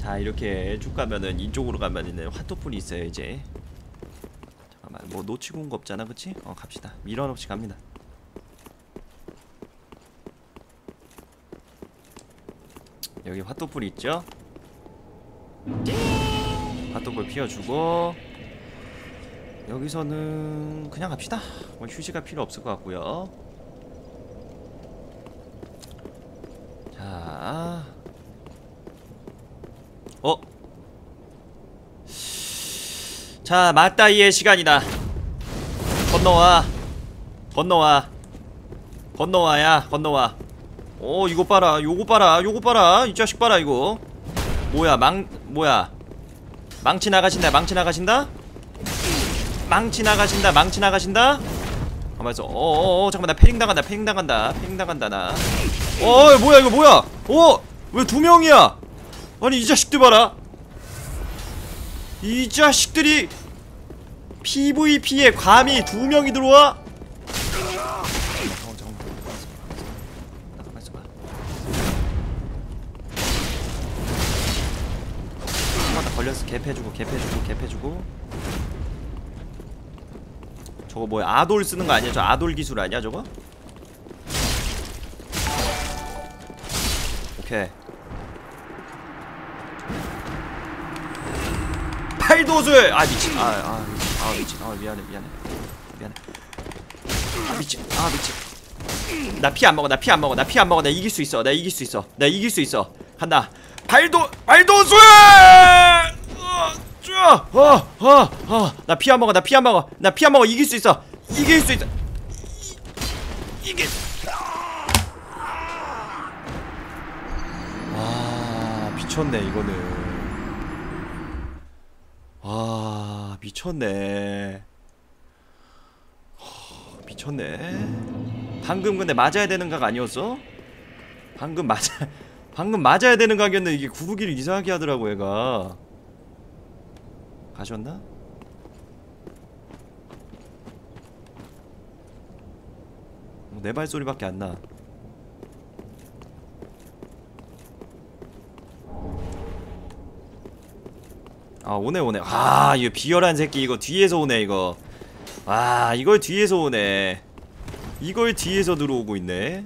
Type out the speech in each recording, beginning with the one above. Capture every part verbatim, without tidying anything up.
자, 이렇게 쭉 가면은 이쪽으로 가면은 화토불이 있어요. 이제 잠깐만, 뭐 놓치고 온 거 없잖아, 그치? 어, 갑시다. 미련 없이 갑니다. 여기 화토불이 있죠? 화토불 피워주고, 여기서는 그냥 갑시다. 뭐 휴지가 필요 없을 것 같고요. 자, 어? 자, 맞다이의 시간이다. 건너와. 건너와. 건너와야, 건너와. 오, 이거 봐라, 요거 봐라, 요거 봐라. 이 자식 봐라, 이거. 뭐야, 망, 뭐야. 망치 나가신다, 망치 나가신다? 망치 나가신다, 망치 나가신다? 가만있어. 어어어, 잠깐만, 나 패링 당한다, 패링 당한다, 패링 당한다, 나. 어, 뭐야, 이거 뭐야? 어? 왜 두 명이야? 아니, 이 자식들 봐라. 이 자식들이 피브이피에 감히 두 명이 들어와? 걸렸어. 갭해주고 갭해주고 갭해주고. 저거 뭐야, 아돌 쓰는 거 아니야? 저 아돌 기술 아니야 저거? 오케이. 팔도술! 아 미친. 아, 아, 아 미친. 아 미안해 미안해 미안해. 아 미친. 아 미친. 나 피 안 먹어, 나 피 안 먹어, 나 피 안 먹어. 나 이길 수 있어, 나 이길 수 있어, 나 이길 수 있어. 간다. 발도, 발도술! 어, 어, 어, 어. 나 피 안 먹어, 나 피 안 먹어, 나 피 안 먹어. 이길 수 있어, 이길 수 있어. 이, 이게. 와, 미쳤네 이거는. 와, 미쳤네. 허, 미쳤네. 방금 근데 맞아야 되는 각 아니었어? 방금 맞아, 방금 맞아야 되는 각이었는데 이게 구르기를 이상하게 하더라고 얘가. 가셨나? 내 발소리밖에 안 나. 아, 오네 오네. 아, 이거 비열한 새끼 이거 뒤에서 오네 이거. 아, 이걸 뒤에서 오네. 이걸 뒤에서 들어오고 있네.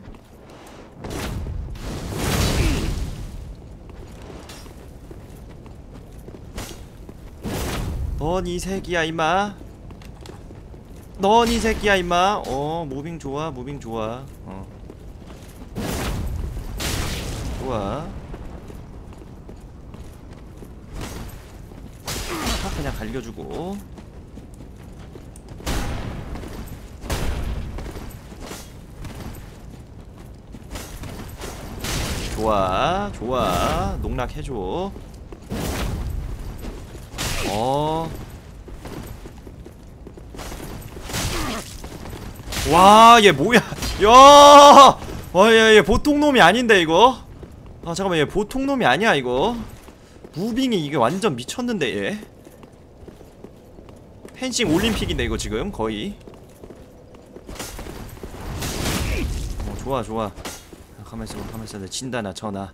넌 이 새끼야 임마. 넌 이 새끼야 임마. 어, 무빙 좋아, 무빙 좋아. 어, 좋아. 탁 그냥 갈겨주고. 좋아, 좋아. 농락해줘. 어. 와, 얘 뭐야? 야! 와, 얘, 얘 보통 놈이 아닌데 이거. 아, 잠깐만, 얘 보통 놈이 아니야 이거. 무빙이 이게 완전 미쳤는데 얘. 펜싱 올림픽인데 이거 지금 거의. 어, 좋아 좋아. 가만있어, 가만있어. 나 진다, 나 전화.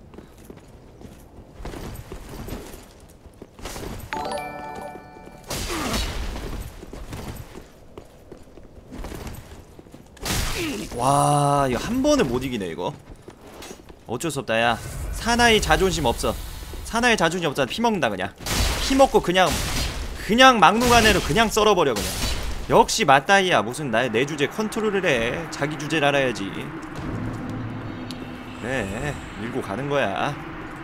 와, 이거 한 번을 못 이기네 이거. 어쩔 수 없다. 야, 사나이 자존심 없어. 사나이 자존심 없잖아. 피 먹는다 그냥. 피 먹고 그냥 그냥 막무가내로 그냥 썰어버려 그냥. 역시 맞다이야. 무슨 나의 내 주제 컨트롤을 해. 자기 주제를 알아야지. 그래, 밀고 가는 거야.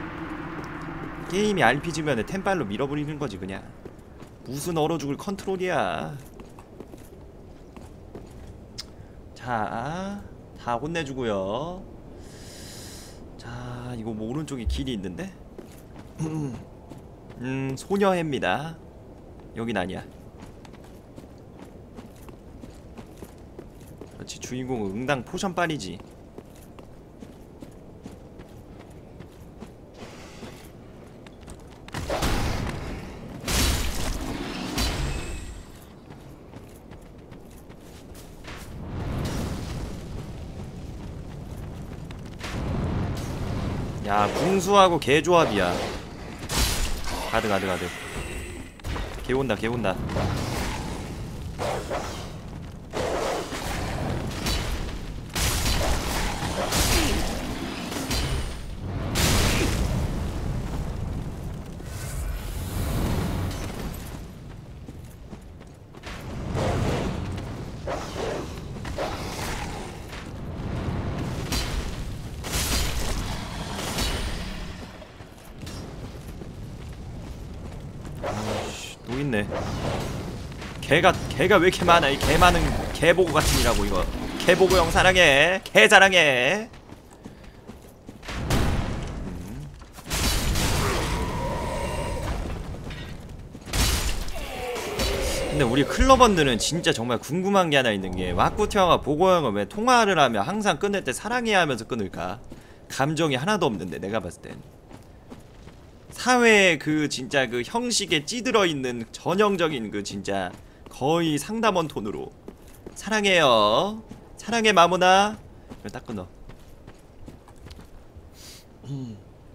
게임이 알피지면은 템빨로 밀어버리는 거지 그냥. 무슨 얼어 죽을 컨트롤이야. 자, 다 혼내주고요. 자, 이거 뭐 오른쪽에 길이 있는데? 음, 소녀해입니다. 여긴 아니야. 그렇지, 주인공은 응당 포션빨이지. 야, 궁수하고 개조합이야. 가드 가드 가드. 개 온다 개 온다. 또 있네. 개가 개가 왜 이렇게 많아? 이 개 많은 개보고 같은이라고 이거. 개보고 형 사랑해. 개 사랑해. 음. 근데 우리 클러번들은 진짜 정말 궁금한 게 하나 있는 게 와꾸티형과 보고 형은 왜 통화를 하면 항상 끊을 때 사랑해 하면서 끊을까? 감정이 하나도 없는데 내가 봤을 땐. 사회의 그 진짜 그 형식에 찌들어 있는 전형적인 그 진짜 거의 상담원 톤으로 사랑해요 사랑해 마모나 이걸 딱 끊어. 음.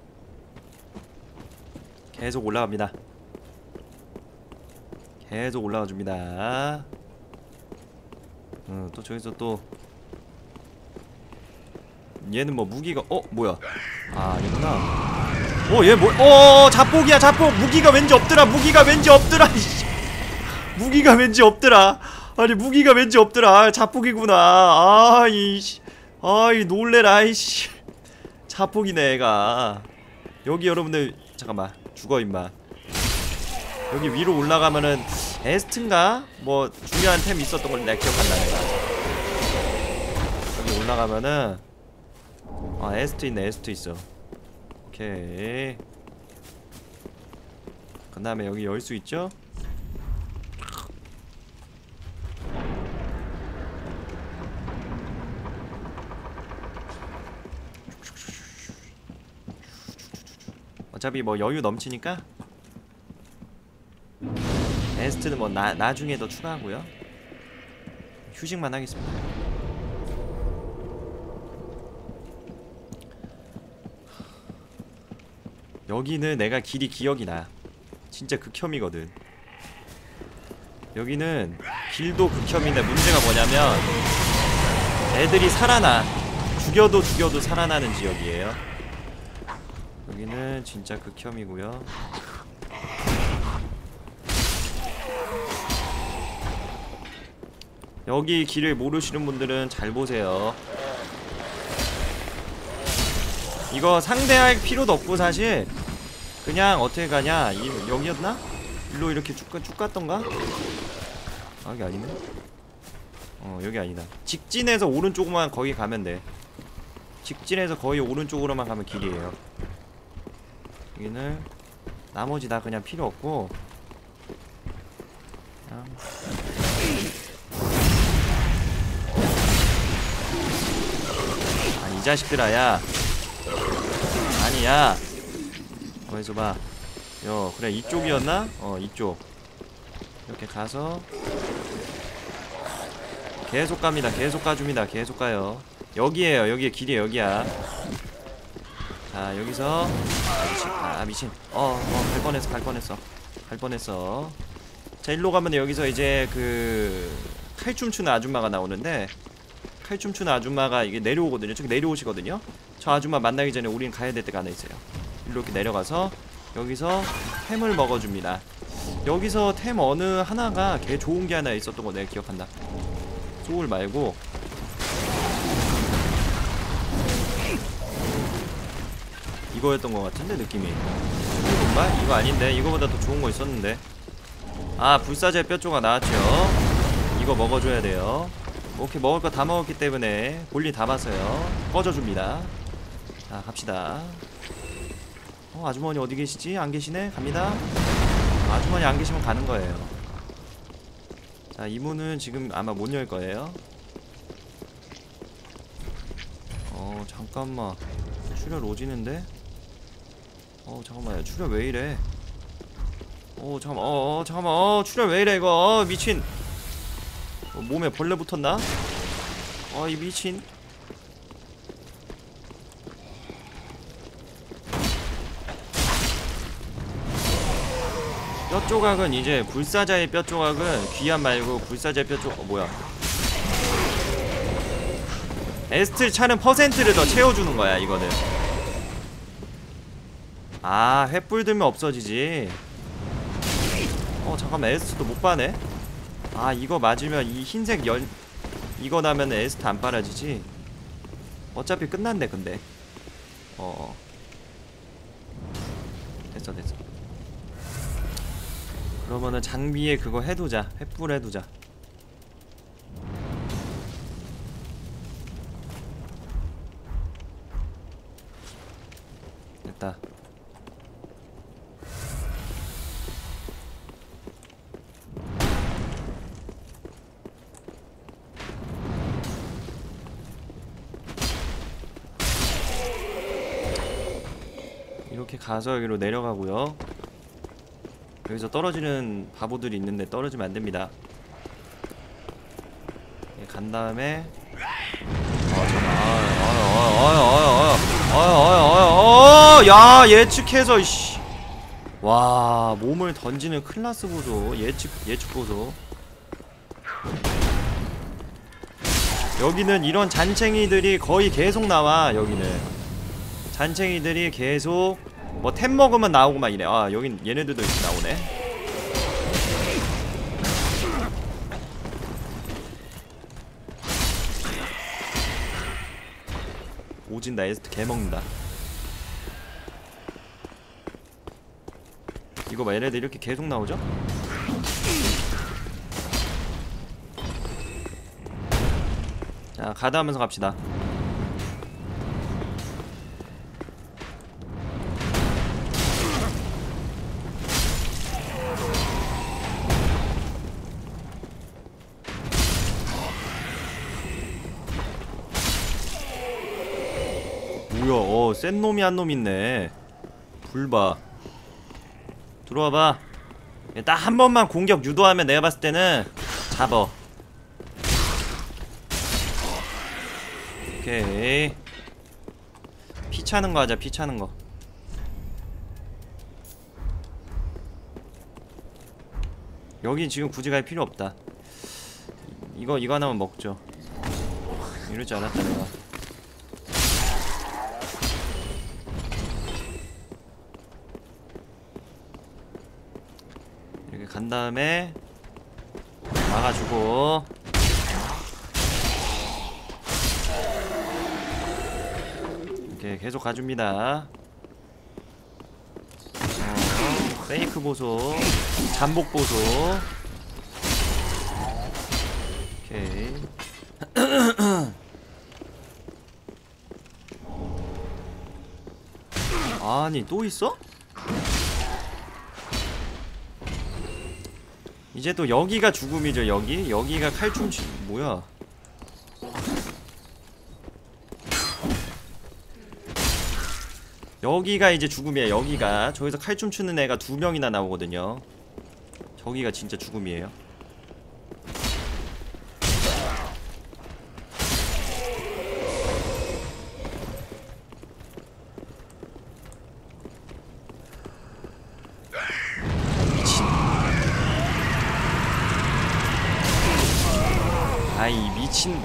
계속 올라갑니다. 계속 올라가 줍니다. 어, 또 저기서 또 얘는 뭐 무기가 어 뭐야 아 얘구나. 어 얘 뭐 어 자폭이야 자폭. 무기가 왠지 없더라. 무기가 왠지 없더라. 무기가 왠지 없더라. 아니 무기가 왠지 없더라. 자폭이구나. 아이 아이 놀래라 이씨. 자폭이네 애가. 여기 여러분들 잠깐만 죽어 임마. 여기 위로 올라가면은 에스트인가? 뭐 중요한 템 있었던 걸 내가 기억한다 내가. 여기 올라가면은 아 에스트 있네 에스트 있어. 오케이. 그 다음에 여기 열 수 있죠? 어차피 뭐 여유 넘치니까 에스트는 뭐 나, 나중에 더 추가하고요. 휴식만 하겠습니다. 여기는 내가 길이 기억이 나. 진짜 극혐이거든. 여기는 길도 극혐인데 문제가 뭐냐면 애들이 살아나. 죽여도 죽여도 살아나는 지역이에요. 여기는 진짜 극혐이고요. 여기 길을 모르시는 분들은 잘 보세요. 이거 상대할 필요도 없고 사실 그냥 어떻게 가냐. 이, 여기였나? 일로 이렇게 쭉, 쭉 갔던가? 아 여기 아니네. 어 여기 아니다. 직진해서 오른쪽만 거기 가면 돼. 직진해서 거의 오른쪽으로만 가면 길이에요. 여기는 나머지 다 그냥 필요 없고 그냥 아니 이 자식들아 야 아니야 거기서 봐. 요 그래 이쪽이었나? 어 이쪽 이렇게 가서 계속 갑니다. 계속 가줍니다. 계속 가요. 여기에요. 여기에 길이 여기야. 자 여기서 아 미친 아 미친 어어 갈 뻔했어 갈 뻔했어 갈 뻔했어. 자 일로 가면 여기서 이제 그 칼춤 추는 아줌마가 나오는데 칼춤 추는 아줌마가 이게 내려오거든요. 저기 내려오시거든요. 저 아줌마 만나기 전에 우린 가야 될 때가 하나 있어요. 이렇게 내려가서 여기서 템을 먹어줍니다. 여기서 템 어느 하나가 개 좋은 게 하나 있었던 거 내가 기억한다. 소울 말고 이거였던 것 같은데 느낌이. 정말? 이거 아닌데? 이거보다 더 좋은 거 있었는데. 아 불사제 뼈조각 나왔죠. 이거 먹어줘야 돼요. 오케이 먹을 거 다 먹었기 때문에 볼일 다 봤어요. 꺼져줍니다. 자 갑시다. 어 아주머니 어디 계시지? 안 계시네? 갑니다. 아주머니 안 계시면 가는 거예요. 자 이 문은 지금 아마 못 열 거예요. 어 잠깐만 출혈 오지는데? 어 잠깐만요. 출혈 왜 이래? 어 잠깐만 어, 어 잠깐만 어 출혈 왜 이래 이거. 어, 미친. 어, 몸에 벌레 붙었나? 어 이 미친. 뼈 조각은 이제 불사자의 뼈 조각은 귀환 말고 불사자의 뼈 조각 어, 뭐야 에스트 차는 퍼센트를 더 채워주는 거야 이거는. 아 횃불 들면 없어지지. 어 잠깐만 에스트도 못 빠네. 아 이거 맞으면 이 흰색 열 이거 나면 에스트 안 빨아지지. 어차피 끝난대 근데. 어 됐어 됐어. 그러면은 장비에 그거 해두자. 횃불 해두자. 됐다. 이렇게 가서 여기로 내려가고요. 여기서 떨어지는 바보들이 있는데 떨어지면 안됩니다. 간 다음에 어 잠깐 야 예측해서 이씨 와 몸을 던지는 클라스 보소. 예측 예측 보소. 여기는 이런 잔챙이들이 거의 계속 나와. 여기는 잔챙이들이 계속 뭐 템 먹으면 나오고 막 이래. 아 여긴 얘네들도 이렇게 나오네. 오진다. 에스트 개먹는다. 이거 봐 얘네들 이렇게 계속 나오죠? 자 가다 하면서 갑시다. 뭐야 어 센 놈이 한 놈 있네. 불봐. 들어와봐. 딱 한 번만 공격 유도하면 내가 봤을 때는 잡어. 오케이 피 차는 거 하자. 피 차는 거. 여기 지금 굳이 갈 필요 없다. 이거 이거 하나만 먹죠. 이럴 줄 알았다 내가. 이렇게 간 다음에 막아주고. 이렇게 계속 가줍니다. 어, 페이크 보소. 잠복 보소. 오케이. 아니 또 있어? 이제 또 여기가 죽음이죠. 여기 여기가 칼춤 치... 뭐야 여기가 이제 죽음이야. 여기가 저기서 칼춤 추는 애가 두 명이나 나오거든요. 저기가 진짜 죽음이에요. 미친. 아이 미친.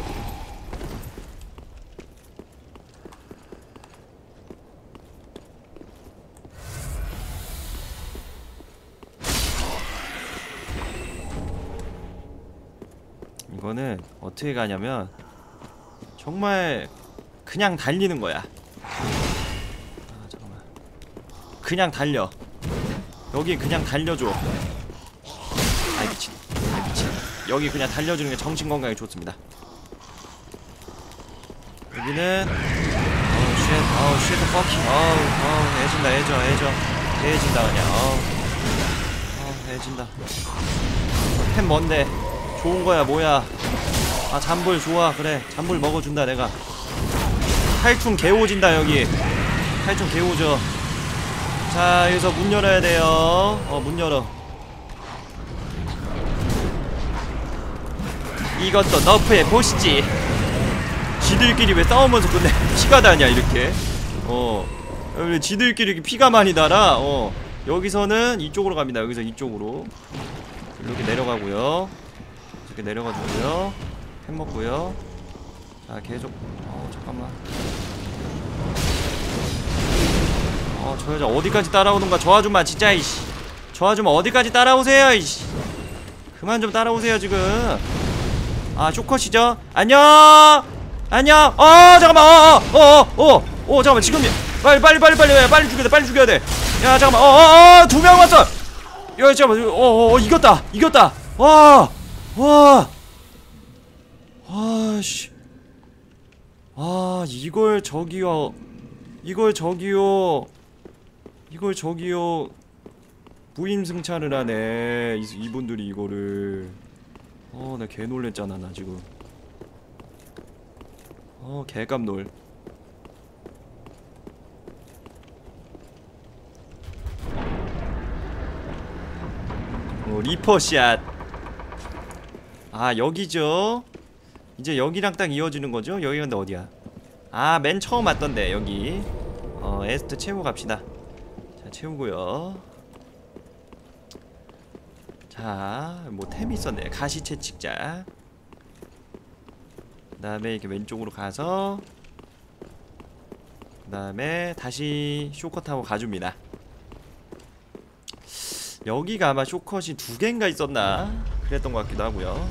이거는 어떻게 가냐면 정말 그냥 달리는 거야. 아 잠깐만. 그냥 달려. 여기 그냥 달려줘. 아이 미친. 아이 미친. 여기 그냥 달려주는 게 정신 건강에 좋습니다. 여기는 어우 쉣 어우 쉣 퍼킹 어우 어우 애진다 애져 애져 애진다 그냥 어우 어우 애진다. 템 뭔데 좋은 거야 뭐야. 아 잠불 좋아. 그래 잠불 먹어준다 내가. 탈춤 개오진다 여기. 탈춤 개오져. 자 여기서 문 열어야 돼요. 어 문 열어. 이것도 너프해 보시지. 지들끼리 왜 싸우면서 근데 피가 다냐 이렇게. 어 왜 지들끼리 이렇게 피가 많이 달아. 어 여기서는 이쪽으로 갑니다. 여기서 이쪽으로 이렇게 내려가고요. 이렇게 내려가주고요. 햄 먹고요. 자 계속 어 잠깐만. 어 저 여자 어디까지 따라오는가. 저 아줌마 진짜 이씨. 저 아줌마 어디까지 따라오세요 이씨. 그만 좀 따라오세요 지금. 아 쇼컷이죠. 안녕 안녕. 어 잠깐만. 어어어어어 어, 잠깐만 지금 빨리 빨리 빨리 빨리 빨리 죽여야 돼. 빨리 죽여야 돼. 야 잠깐만. 어어어 두 명 왔어. 야 잠깐만. 어어 어, 이겼다 이겼다. 와 와. 아씨. 아 이걸 저기요. 이걸 저기요. 이걸 저기요. 무임승차를 하네. 이, 이분들이 이거를. 어 나 개 놀랬잖아 나 지금. 어 개깜놀. 어 리퍼샷. 아 여기죠. 이제 여기랑 딱 이어지는 거죠. 여기 근데 어디야. 아 맨 처음 왔던데 여기. 어 에스트 채우고 갑시다. 자 채우고요. 자 뭐 템이 있었네. 가시채 찍자. 그 다음에 이렇게 왼쪽으로 가서 그 다음에 다시 쇼컷 타고 가줍니다. 여기가 아마 쇼컷이 두 개인가 있었나 그랬던 것 같기도 하고요.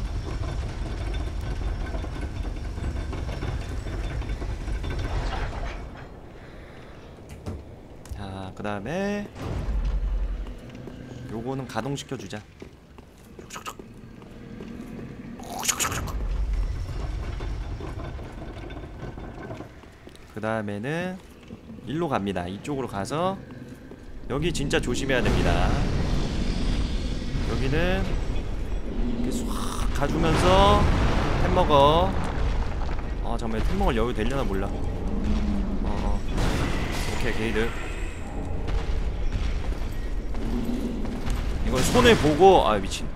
자 그 다음에 요거는 가동시켜주자. 그 다음에는 일로 갑니다. 이쪽으로 가서 여기 진짜 조심해야 됩니다. 여기는 이렇게 swag 가주면서 템 먹어. 어 잠깐만 템 먹을 여유 되려나 몰라. 어어 오케이 게이드. 이걸 손을 보고 아 미친.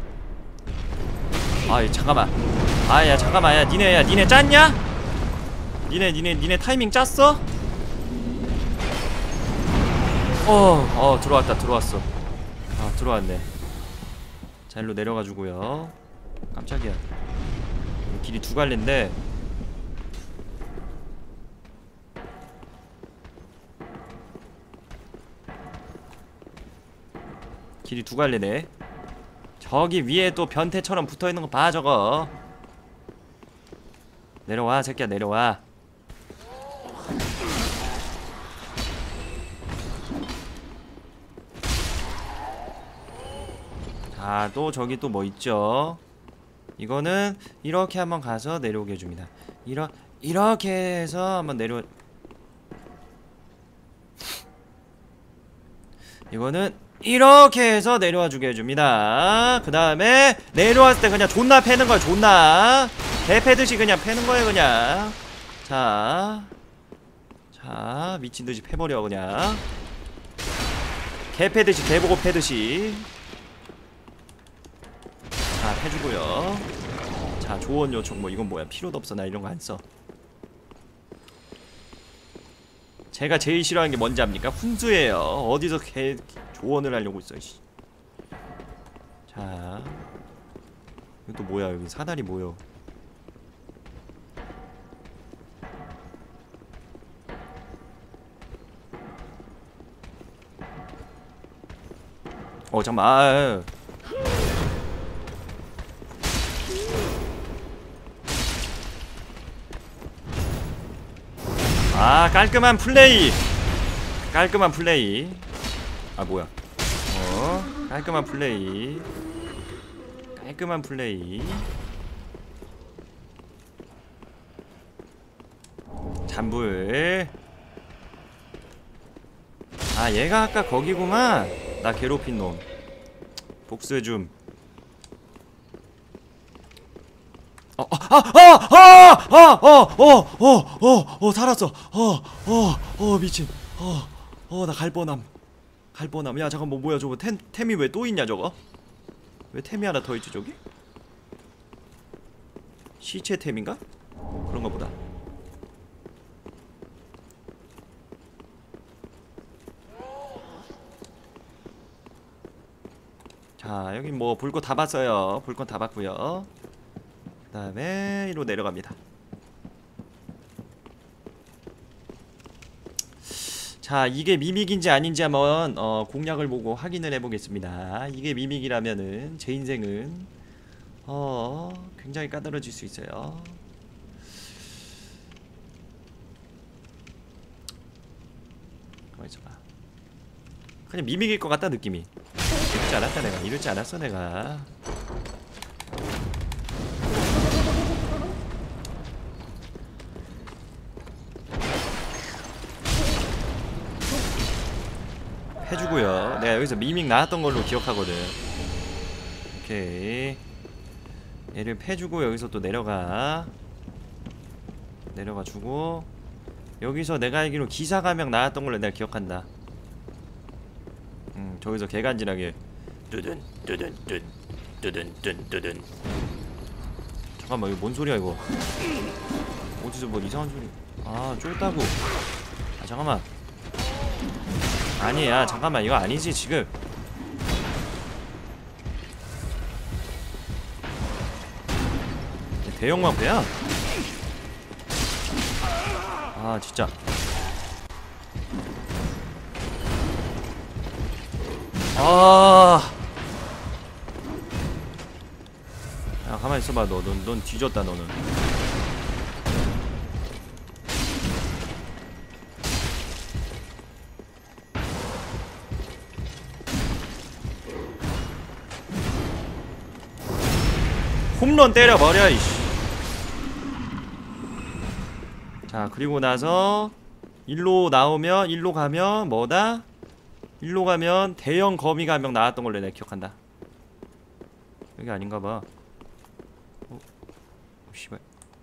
아 잠깐만. 아야 잠깐만. 야 니네 야 니네 짰냐? 니네 니네 니네 타이밍 짰어? 어, 어 들어왔다 들어왔어. 아 들어왔네. 자 일로 내려가지고요. 깜짝이야. 길이 두 갈래인데 길이 두 갈래네. 저기 위에 또 변태처럼 붙어있는 거 봐 저거. 내려와 새끼야 내려와. 자 또 저기 또 뭐 있죠. 이거는 이렇게 한번 가서 내려오게 해줍니다. 이러, 이렇게 해서 한번 내려. 이거는 이렇게 해서 내려와 주게 해줍니다. 그 다음에 내려왔을 때 그냥 존나 패는 거야. 존나 개 패듯이 그냥 패는 거예요 그냥. 자, 자 미친듯이 패버려 그냥. 개 패듯이 개보고 패듯이. 자 해주고요. 자 조언 요청 뭐 이건 뭐야. 필요도 없어. 나 이런 거 안 써. 제가 제일 싫어하는 게 뭔지 압니까? 훈수예요. 어디서 개 조언을 하려고 있어. 씨. 자 이거 또 뭐야. 여기 사다리 뭐요. 어 잠깐만. 아, 아 깔끔한 플레이. 깔끔한 플레이. 아 뭐야. 어 깔끔한 플레이. 깔끔한 플레이. 잔불. 아 얘가 아까 거기구만. 나 괴롭힌 놈. 복수해줌. 어, 아, 아, 아, 아, 어, 어, 어, 어, 어, 살았어. 어, 어, 어, 미친. 어, 어, 나 갈 뻔함. 갈 뻔함. 야, 잠깐 뭐 뭐야 저거 템 템이 왜 또 있냐 저거? 왜 템이 하나 더 있지 저기? 시체 템인가? 그런가 보다. 자 여기 뭐 볼 거 다 봤어요. 볼 건 다 봤고요. 그 다음에 이로 내려갑니다. 자 이게 미믹인지 아닌지 한번 어, 공략을 보고 확인을 해보겠습니다. 이게 미믹이라면은 제 인생은 어 굉장히 까다로워질 수 있어요. 가만히 있어봐. 그냥 미믹일 것 같다 느낌이. 이럴 줄 알았다 내가. 이럴 줄 알았어 내가. 해주고요. 내가 여기서 미믹 나왔던 걸로 기억하거든. 오케이. 얘를 패주고 여기서 또 내려가. 내려가 주고 여기서 내가 알기로 기사가명 나왔던 걸로 내가 기억한다. 음 저기서 개간지나게 뚜든 뚜든 뚜든 뚜든 뚜든 뚜든. 잠깐만 이거 뭔 소리야 이거. 어디서 뭐 이상한 소리. 아 쫄다고. 아 잠깐만. 아니야 잠깐만 이거 아니지 지금. 대형마크야? 아 진짜. 아. 야 가만히 있어봐. 너, 넌, 넌 뒤졌다 너는. 홈런 때려버려 이씨. 자 그리고 나서 일로 나오면 일로 가면 뭐다? 일로 가면 대형 거미가 한 명 나왔던 걸로 내가 기억한다. 여기 아닌가봐. 어? 어 씨발.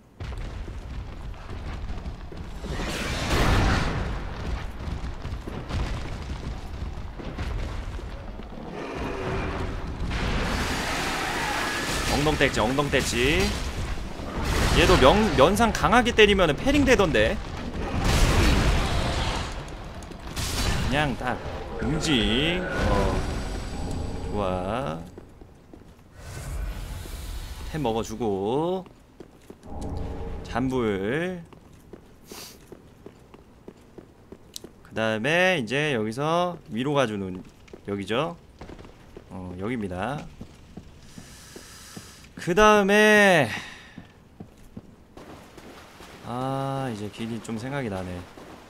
엉덩대지 엉덩대지. 얘도 명, 면상 강하게 때리면은 패링 되던데. 그냥 딱 응징. 어 좋아. 템 먹어주고 잔불. 그 다음에 이제 여기서 위로 가주는 여기죠. 어 여기입니다. 그 다음에 아 이제 길이 좀 생각이 나네.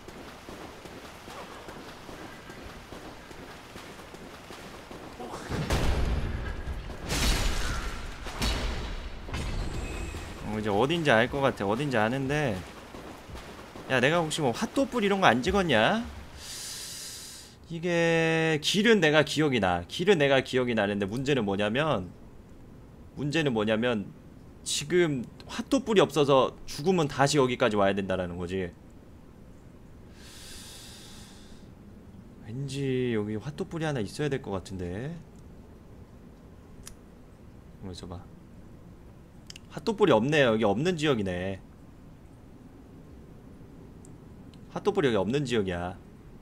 어 이제 어딘지 알 것 같아. 어딘지 아는데 야 내가 혹시 뭐 핫도불 이런 거 안 찍었냐? 이게 길은 내가 기억이 나. 길은 내가 기억이 나는데 문제는 뭐냐면 문제는 뭐냐면 지금 핫도불이 없어서 죽으면 다시 여기까지 와야 된다라는 거지. 왠지 여기 핫도불이 하나 있어야 될 것 같은데. 한번 있어봐. 핫도불이 없네. 여기 없는 지역이네. 핫도불이 여기 없는 지역이야.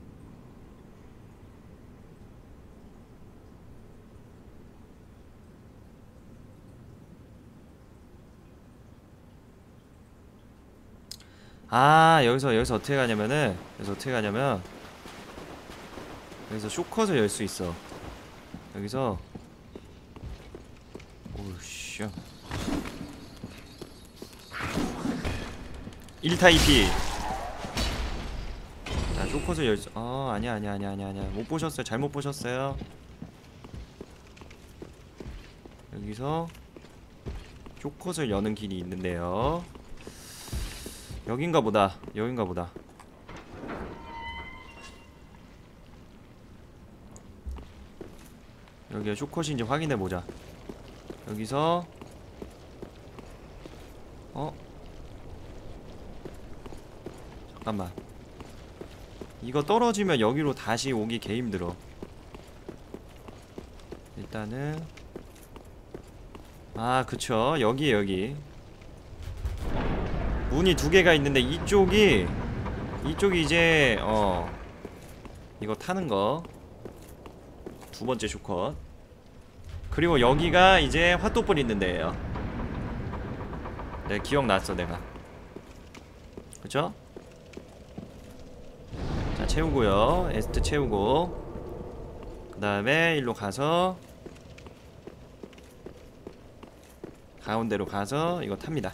아 여기서 여기서 어떻게 가냐면은 여기서 어떻게 가냐면 여기서 쇼컷을 열 수 있어. 여기서 오우씨 일 타 이 피. 자 쇼컷을 열 수.. 어 아니야 아니야 아니야 아니야 아니야 못 보셨어요. 잘못 보셨어요. 여기서 쇼컷을 여는 길이 있는데요. 여긴가 보다. 여긴가 보다. 여기가 쇼컷인지 확인해보자. 여기서 어? 잠깐만. 이거 떨어지면 여기로 다시 오기 개 힘들어. 일단은 아 그쵸 여기에 여기 문이 두 개가 있는데 이쪽이 이쪽이 이제 어 이거 타는 거 두 번째 쇼컷. 그리고 여기가 이제 화또불 있는 데예요. 네, 기억났어 내가. 그쵸? 자, 채우고요. 에스트 채우고 그 다음에 일로 가서 가운데로 가서 이거 탑니다.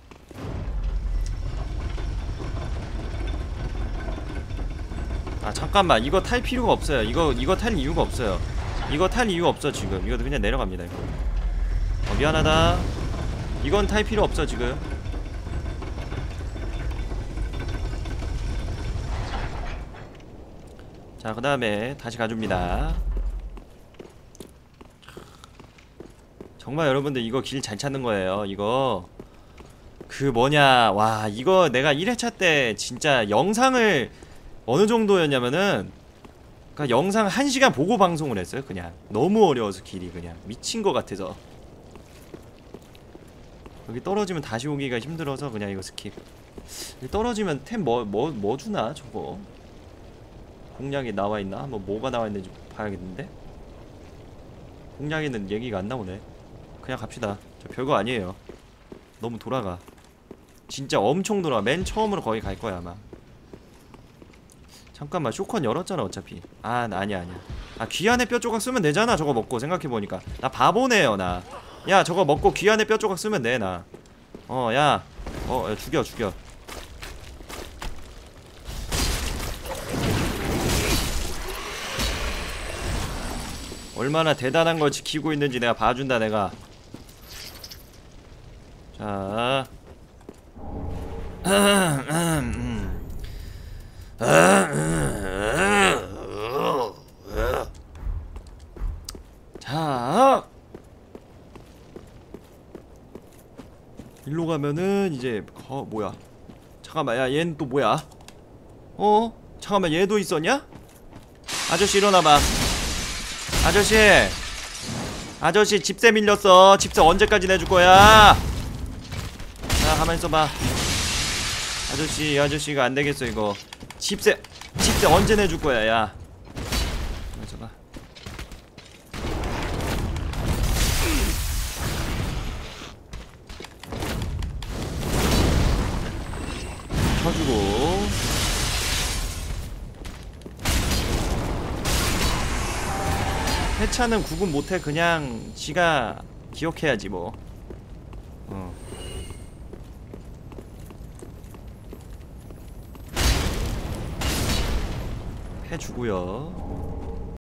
아 잠깐만, 이거 탈 필요가 없어요. 이거 이거 탈 이유가 없어요. 이거 탈 이유 없어 지금. 이거 그냥 내려갑니다 이거. 어, 미안하다. 이건 탈 필요 없어 지금. 자, 그 다음에 다시 가줍니다. 정말 여러분들 이거 길 잘 찾는 거예요. 이거 그 뭐냐, 와 이거 내가 일 회차 때 진짜 영상을 어느 정도였냐면은 그니까 영상 한 시간 보고 방송을 했어요. 그냥 너무 어려워서 길이 그냥 미친 것 같아서. 여기 떨어지면 다시 오기가 힘들어서 그냥 이거 스킵. 떨어지면 템 뭐 뭐 뭐 주나 저거. 공략이 나와있나? 한번 뭐가 나와있는지 봐야겠는데? 공략에는 얘기가 안 나오네. 그냥 갑시다. 저 별거 아니에요. 너무 돌아가. 진짜 엄청 돌아가. 맨 처음으로 거기 갈 거야 아마. 잠깐만, 쇼컨 열었잖아 어차피. 아 아니야 아니야. 아 귀환의 뼈 조각 쓰면 되잖아. 저거 먹고 생각해보니까. 나 바보네요 나. 야 저거 먹고 귀환의 뼈 조각 쓰면 돼 나. 어 야. 어 야, 죽여 죽여. 얼마나 대단한 걸 지키고 있는지 내가 봐준다 내가. 자 자 일로 가면은 이제 거 뭐야. 잠깐만, 야 얘는 또 뭐야. 어? 잠깐만, 얘도 있었냐? 아저씨 일어나봐. 아저씨 아저씨 집세 밀렸어. 집세 언제까지 내줄 거야? 자 가만히 있어봐. 아저씨, 이 아저씨가 안 되겠어 이거. 집세 집세 언제 내줄 거야 야. 가만히 있어봐. 쳐주고. 해차는 구분 못해. 그냥 지가 기억해야지 뭐. 어. 해주고요.